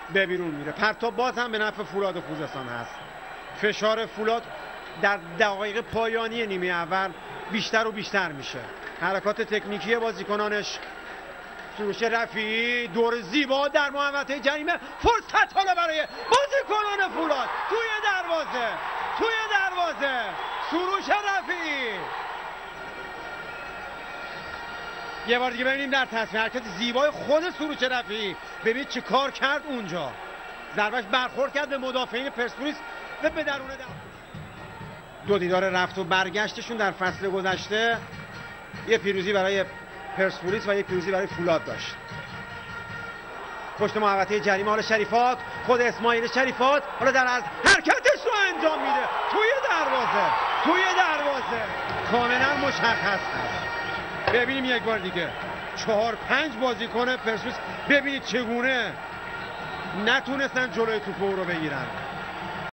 به بیرون میره. پرتاب باز هم به نفع فولاد خوزستان هست. فشار فولاد در دقایق پایانی نیمه اول بیشتر و بیشتر میشه. حرکات تکنیکی بازیکنانش. سروش رفیعی، دور زیبا در محوطه جریمه، فرصت حالا برای بازیکنان فولاد توی دروازه سروش رفیعی. یه بار دیگه ببینیم در تصویر حرکت زیبای خود سروش رفیعی. ببینید چه کار کرد اونجا. ضربش برخورد کرد به مدافعین پرسپولیس و به درون دو دیدار رفت و برگشتشون در فصل گذشته یه پیروزی برای پرسپولیس و یک پیروزی برای فولاد داشت. پشت محوطه جریمه حالا شریفات، خود اسماعیل شریفات حالا در از حرکتش رو انجام میده توی دروازه کاملا مشخص هست. ببینیم یک بار دیگه 4-5 بازیکن پرسپولیس ببینید چگونه نتونستن جلوی توپ رو بگیرن.